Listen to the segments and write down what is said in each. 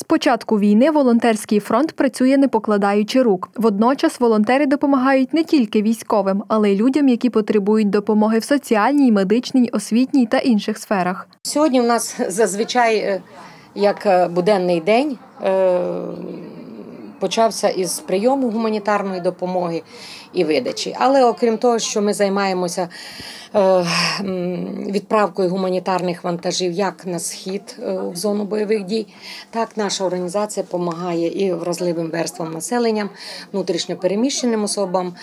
З початку війни волонтерський фронт працює не покладаючи рук. Водночас волонтери допомагають не тільки військовим, але й людям, які потребують допомоги в соціальній, медичній, освітній та інших сферах. Сьогодні у нас зазвичай, як буденний день, почався із прийому гуманітарної допомоги і видачі. Але окрім того, що ми займаємося відправкою гуманітарних вантажів як на схід в зону бойових дій, так наша організація допомагає і вразливим верствам населення, внутрішньо переміщеним особам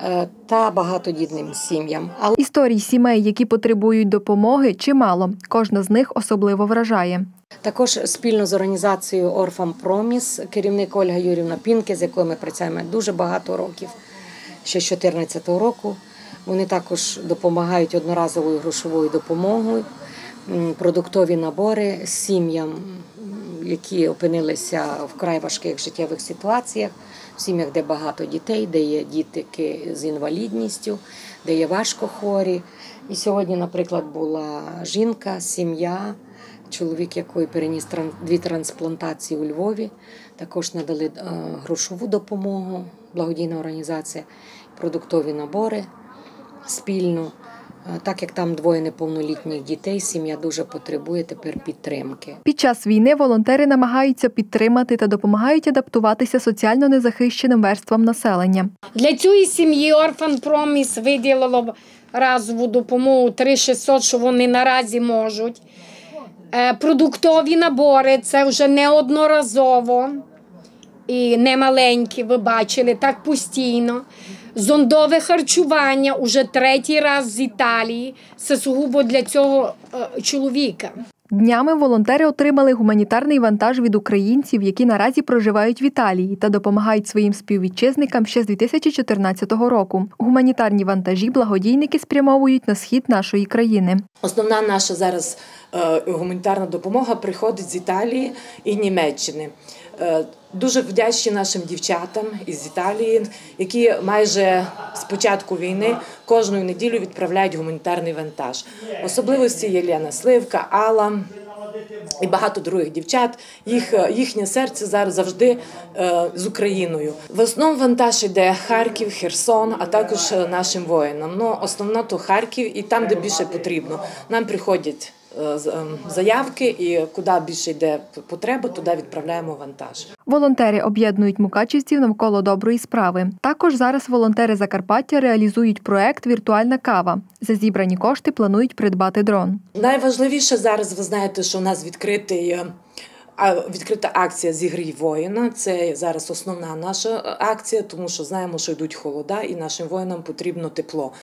та багатодітним сім'ям. Історій сімей, які потребують допомоги, чимало. Кожна з них особливо вражає. Також спільно з організацією Orphan Promise, керівник Ольга Юрівна Пінке, з якою ми працюємо дуже багато років, ще з 2014 року. Вони також допомагають одноразовою грошовою допомогою, продуктові набори сім'ям, які опинилися в вкрай важких життєвих ситуаціях, в сім'ях, де багато дітей, де є дітки з інвалідністю, де є важкохворі. І сьогодні, наприклад, була жінка, сім'я, чоловік, який переніс 2 трансплантації у Львові, також надали грошову допомогу, благодійна організація, продуктові набори спільно. Так як там 2 неповнолітніх дітей, сім'я дуже потребує тепер підтримки. Під час війни волонтери намагаються підтримати та допомагають адаптуватися соціально незахищеним верствам населення. Для цієї сім'ї Orphan Promise виділило разову допомогу 3600, що вони наразі можуть. Продуктові набори – це вже неодноразово і не маленькі, ви бачили, так постійно. Зондове харчування уже 3-й раз з Італії, це сугубо для цього чоловіка. Днями волонтери отримали гуманітарний вантаж від українців, які наразі проживають в Італії та допомагають своїм співвітчизникам ще з 2014 року. Гуманітарні вантажі благодійники спрямовують на схід нашої країни. Основна наша зараз гуманітарна допомога приходить з Італії і Німеччини. Дуже вдячні нашим дівчатам із Італії, які майже з початку війни кожну неділю відправляють гуманітарний вантаж. Особливості є Лена Сливка, Алла і багато других дівчат. Їхнє серце зараз завжди з Україною. В основному вантаж йде Харків, Херсон, а також нашим воїнам. Ну, основно то Харків і там, де більше потрібно. Нам приходять заявки і куди більше йде потреба, туди відправляємо вантаж. Волонтери об'єднують мукачівців навколо доброї справи. Також зараз волонтери Закарпаття реалізують проект «Віртуальна кава». За зібрані кошти планують придбати дрон. Найважливіше зараз, ви знаєте, що у нас відкрита акція «Зігрій воїна». Це зараз основна наша акція, тому що знаємо, що йдуть холода і нашим воїнам потрібно тепло.